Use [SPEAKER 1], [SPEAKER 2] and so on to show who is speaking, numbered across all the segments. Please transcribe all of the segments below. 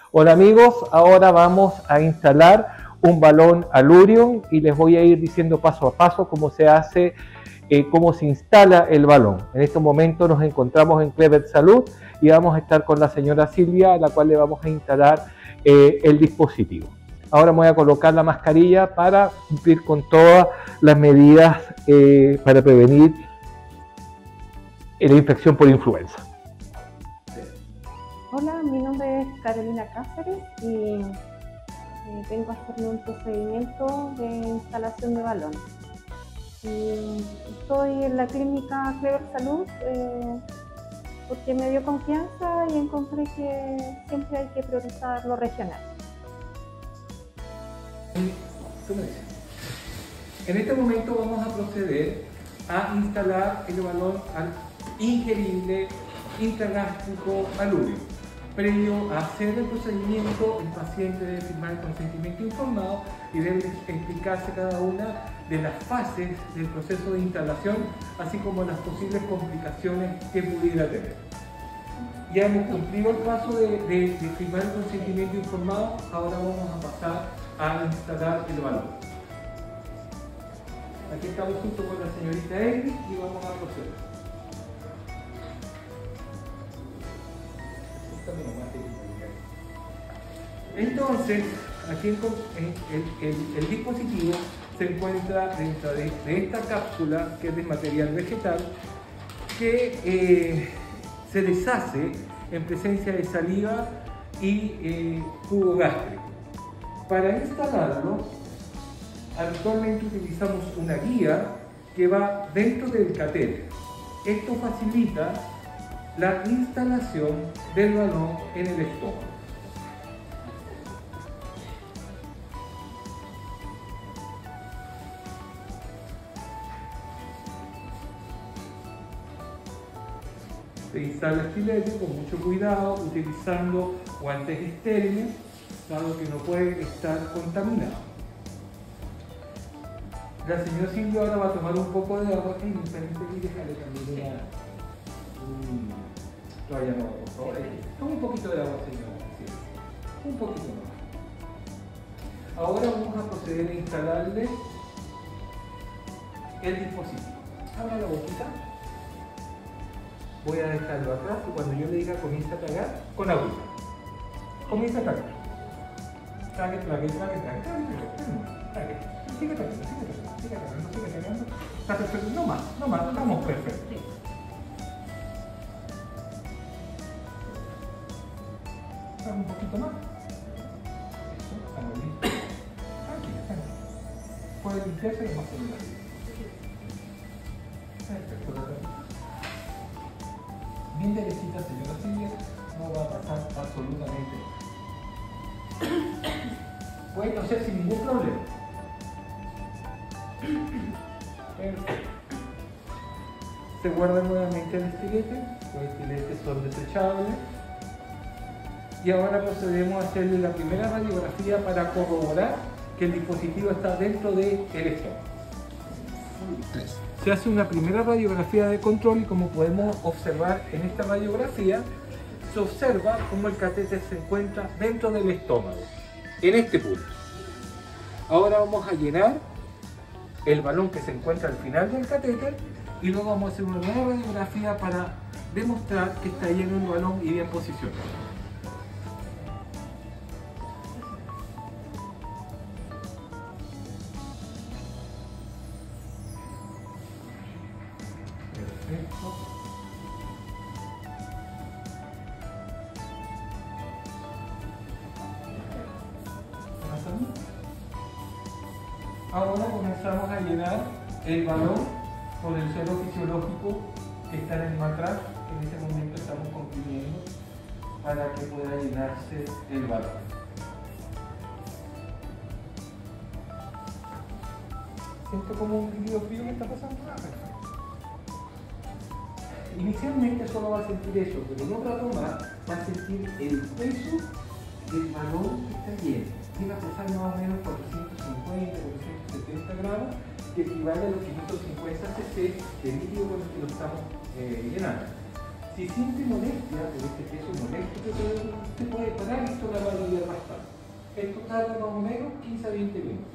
[SPEAKER 1] Hola amigos, ahora vamos a instalar un balón Alurion y les voy a ir diciendo paso a paso cómo se hace, cómo se instala el balón. En este momento nos encontramos en Clever Salud y vamos a estar con la señora Silvia, a la cual le vamos a instalar el dispositivo. Ahora me voy a colocar la mascarilla para cumplir con todas las medidas para prevenir la infección por influenza.
[SPEAKER 2] Hola, mi nombre es Carolina Cáceres y vengo a hacerme un procedimiento de instalación de balón. Estoy en la clínica Clever Salud porque me dio confianza y encontré que siempre hay que priorizar lo regional.
[SPEAKER 1] En este momento vamos a proceder a instalar el balón ingerible intragástrico Alurion. Previo a hacer el procedimiento, el paciente debe firmar el consentimiento informado y debe explicarse cada una de las fases del proceso de instalación, así como las posibles complicaciones que pudiera tener. Ya hemos cumplido el paso de firmar el consentimiento informado, ahora vamos a pasar a instalar el balón. Aquí estamos junto con la señorita Egri y vamos a proceder. Entonces, aquí el dispositivo se encuentra dentro de esta cápsula que es de material vegetal que se deshace en presencia de saliva y jugo gástrico. Para instalarlo, actualmente utilizamos una guía que va dentro del catéter. Esto facilita la instalación del balón en el estómago. Se instala el filete con mucho cuidado, utilizando guantes estériles, dado que no puede estar contaminado. La señora Silvia ahora va a tomar un poco de agua y me permite que dejarle también toalla nueva, por favor. Toma un poquito de agua, señora. Sí. Un poquito más. Ahora vamos a proceder a instalarle el dispositivo. Abra la boquita. Voy a dejarlo atrás y cuando yo le diga comienza a tragar, con agua. Comienza a tragar. Trague. Sigue tragando. Está perfecto. No más, estamos perfectos. Un poquito más. Eso, estamos listos. Tranquilo. Puede limpiarse lo más celular. Perfecto. Bien derechita, señora Silvia, no va a pasar absolutamente nada. Puede toser sin ningún problema. Perfecto. Se guarda nuevamente el estilete. Los estiletes son desechables. Y ahora procedemos a hacerle la primera radiografía para corroborar que el dispositivo está dentro del estómago. Se hace una primera radiografía de control y como podemos observar en esta radiografía, se observa cómo el catéter se encuentra dentro del estómago, en este punto. Ahora vamos a llenar el balón que se encuentra al final del catéter y luego vamos a hacer una nueva radiografía para demostrar que está lleno el balón y bien posicionado. Perfecto. Ahora comenzamos a llenar el balón con el suelo fisiológico que está en el matraz. En este momento estamos comprimiendo para que pueda llenarse el balón. ¿Siento como un líquido frío que está pasando? Inicialmente solo va a sentir eso, pero en un rato más va a sentir el peso del balón que está lleno. Tiene a pesar más o menos 450, 470 gramos, que equivale a los 550 cc de líquido con el que lo estamos llenando. Si siente molestia, por este peso molesto, usted puede parar y esto la va a aliviar bastante. Esto tarda más o menos 15 a 20 minutos.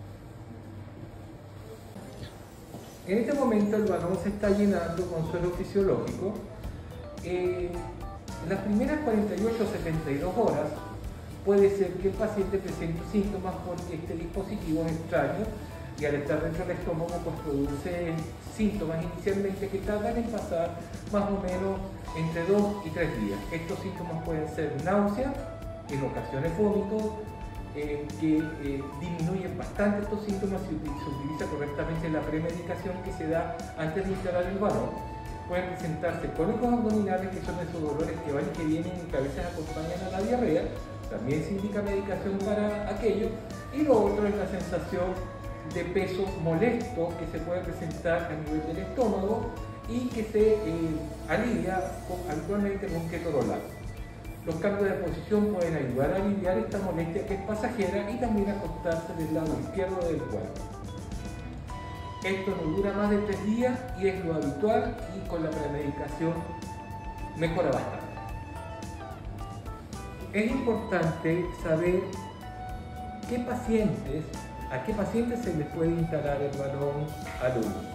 [SPEAKER 1] En este momento el balón se está llenando con suero fisiológico. En las primeras 48 o 72 horas puede ser que el paciente presente síntomas porque este dispositivo es extraño y al estar dentro del estómago pues produce síntomas inicialmente que tardan en pasar más o menos entre 2 y 3 días. Estos síntomas pueden ser náusea, en ocasiones vómitos, que disminuyen bastante estos síntomas si se utiliza correctamente la premedicación que se da antes de instalar el balón. Pueden presentarse cólicos abdominales, que son esos dolores que van y que vienen y que a veces acompañan a la diarrea. También se indica medicación para aquello. Y lo otro es la sensación de peso molesto que se puede presentar a nivel del estómago y que se alivia habitualmente con ketorolaco. Los cambios de posición pueden ayudar a aliviar esta molestia que es pasajera y también acostarse del lado izquierdo del cuerpo. Esto no dura más de 3 días y es lo habitual y con la premedicación mejora bastante. Es importante saber a qué pacientes se les puede instalar el balón alúmino.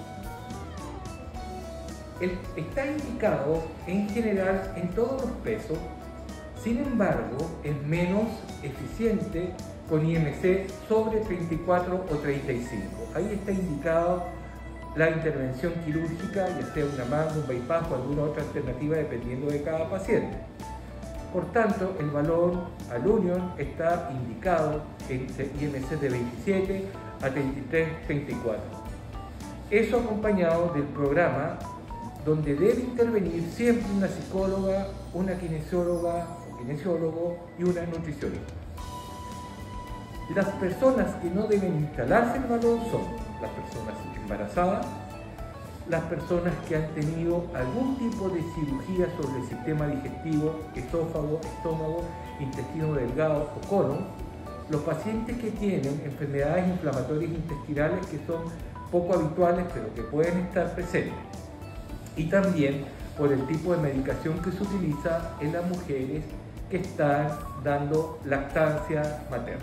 [SPEAKER 1] Está indicado en general en todos los pesos. Sin embargo, es menos eficiente con IMC sobre 34 o 35. Ahí está indicado la intervención quirúrgica, ya sea una manga, un bypass o alguna otra alternativa dependiendo de cada paciente. Por tanto, el balón Allurion está indicado en IMC de 27 a 33, 34. Eso acompañado del programa donde debe intervenir siempre una psicóloga, una kinesióloga, kinesiólogo y una nutricionista. Las personas que no deben instalarse el balón son las personas embarazadas, las personas que han tenido algún tipo de cirugía sobre el sistema digestivo, esófago, estómago, intestino delgado o colon, los pacientes que tienen enfermedades inflamatorias intestinales que son poco habituales pero que pueden estar presentes, y también por el tipo de medicación que se utiliza en las mujeres que están dando lactancia materna.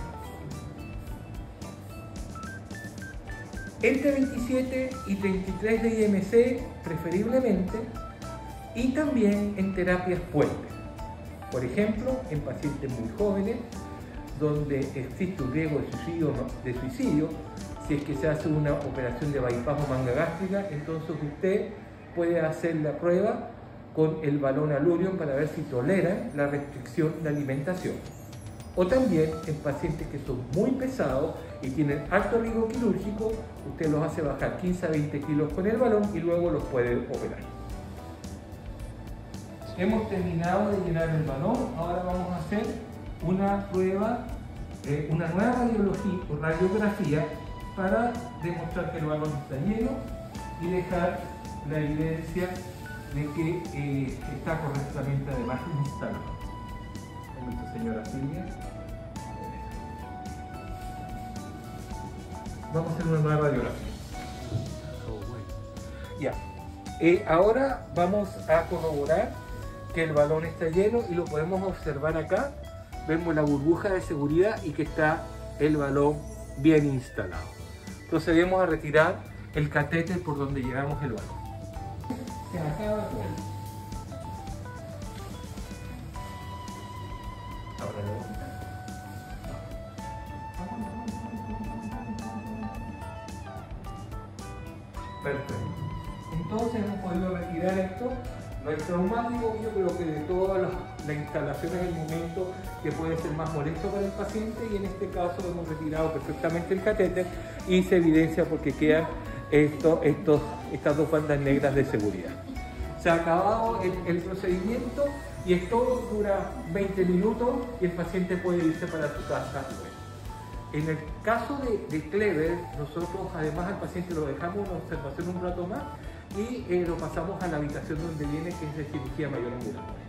[SPEAKER 1] Entre 27 y 33 de IMC preferiblemente, y también en terapias puentes. Por ejemplo, en pacientes muy jóvenes donde existe un riesgo de suicidio, si es que se hace una operación de bypass o manga gástrica, entonces usted puede hacer la prueba con el balón Allurion para ver si toleran la restricción de alimentación. O también en pacientes que son muy pesados y tienen alto riesgo quirúrgico, usted los hace bajar 15 a 20 kilos con el balón y luego los puede operar. Hemos terminado de llenar el balón, ahora vamos a hacer una prueba, una nueva radiografía para demostrar que el balón está lleno y dejar la evidencia de que está correctamente además instalado. Permiso, señora Silvia. Vamos a hacer una nueva radiografía. Ya. Ahora vamos a corroborar que el balón está lleno y lo podemos observar acá. Vemos la burbuja de seguridad y que está el balón bien instalado. Procedemos a retirar el catéter por donde llevamos el balón. Se acaba todo. Ahora lo voy a quitar. Perfecto. Entonces hemos podido retirar esto. No es traumático, yo creo que de todas las instalaciones del momento que puede ser más molesto para el paciente, y en este caso hemos retirado perfectamente el catéter y se evidencia porque quedan estas dos bandas negras de seguridad. Se ha acabado el procedimiento y esto dura 20 minutos y el paciente puede irse para su casa. En el caso de Clever, nosotros además al paciente lo dejamos en observación un rato más y lo pasamos a la habitación donde viene, que es de cirugía mayor ambulatoria.